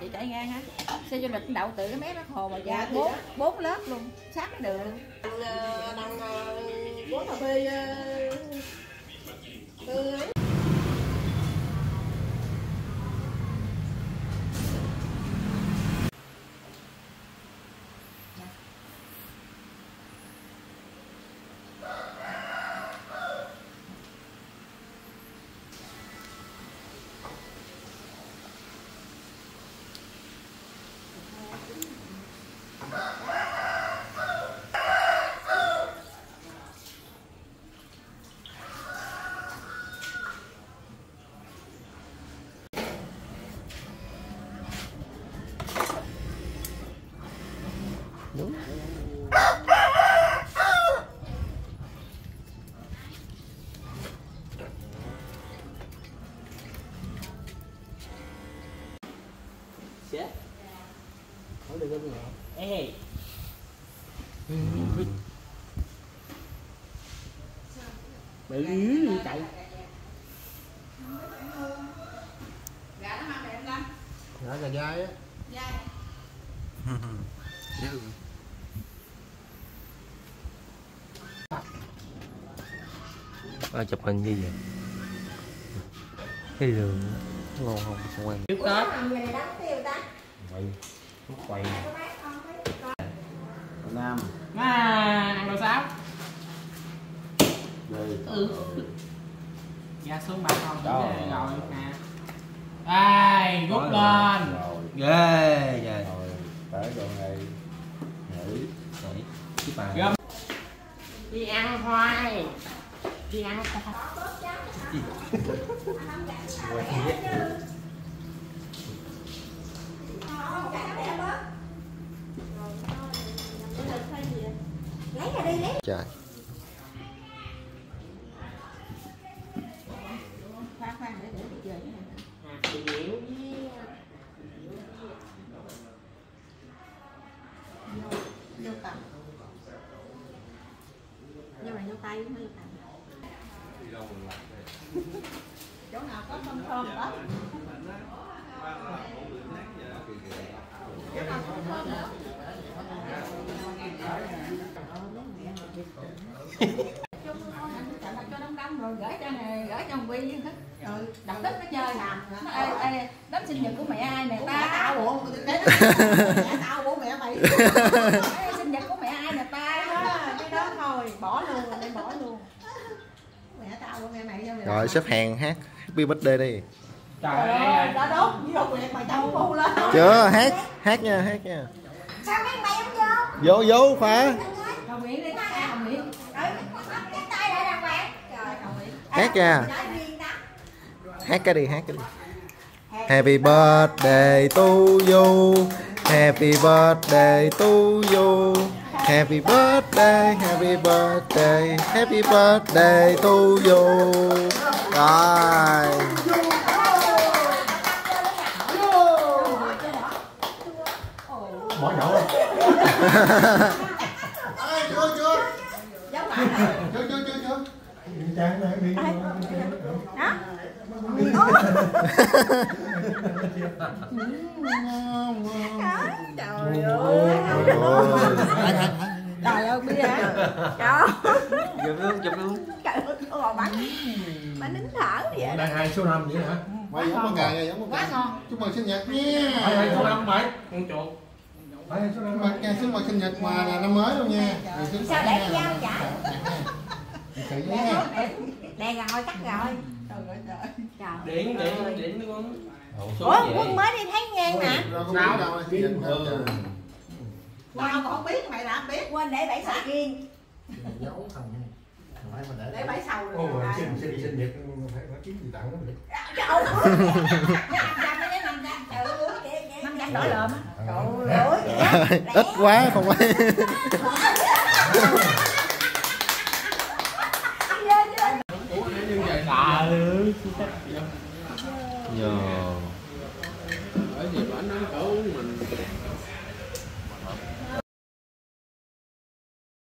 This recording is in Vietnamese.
chạy ngang hả? Xe du lịch đậu từ cái mé Bác Hồ mà ra bốn lớp luôn, sát cái đường luôn. Đằng quán cà phê đúng. Chết. Không được cái gì nào. Ê. Bự chạy. Gà nó mang đẹp lắm. gà dai á. Dai. Chụp hình như vậy. Cái đường ngon không? Xong quay. Trước Tết. Quay. Nam. Ăn đồ sao? Đây. Ra xuống bà con rồi nè. Đây, rút lên. Ghê trời. Rồi, tới độ này nghỉ. Chứ bà. Gom. Đi ăn hoài. Đi ăn hoài. Trời. Khoan để đi chơi cái này. Chị Diệu Vô cầm. Vô này vô tay mới vô cầm. Chỗ nào có thơm thơm đó. Chỗ nào có thơm nữa. Cho đóng đóng rồi gửi cho thằng Quy hết. Rồi đập đất nó chơi làm. Ê, đám sinh nhật của mẹ ai nè ta? Tao bộ mẹ tao bộ mẹ mày. Sinh nhật của mẹ ai nè ta? Cái đó thôi, bỏ luôn, để bỏ luôn. Mẹ tao bộ mẹ mày cho mày. Rồi xếp hàng hát Happy Birthday đi. Trời ơi, đã đốt vô mẹ mày tao bu lên. Chưa, hát nha. Sao mấy mày không vô? Vô khóa. Hồng Nguyễn đi, Hồng Nguyễn. Cái tay lại đàng hoàng. Trời Hồng Nguyễn. Hát nha. Hát cái đi. Happy birthday to you. Happy birthday to you. Happy birthday to you. Rồi. Bỏ nhậu. Chưa. Chưa. Trang này đi. Hả? Trời ơi. Trời ơi bia hả? Trời ơi. Chụp luôn. Trời ơi, ngồi bắn nín thở vậy. Đây 2 số 5 vậy hả? Mày giống con gà này, giống con Quá gà. ngon. Chúc mừng sinh nhật nha. 2 số 5 mày. Con chuột. Chúc mừng sinh nhật quà là năm mới luôn nha. Sao để cái dao trả? Nè rồi, cắt rồi. Trời Điện con. Ủa, Quân mới đi thấy ngang mà. Sao? Tao còn không biết, mày đã biết. Quên để 7 sầu riêng. Giấu thằng Để 7 sầu rồi. Ồ, sinh nhật phải kiếm gì tặng nó được. Trời ơi. 500 đổi lợm á. Trời ơi. Ít quá không phải. Bởi vì bà nói cỡ mình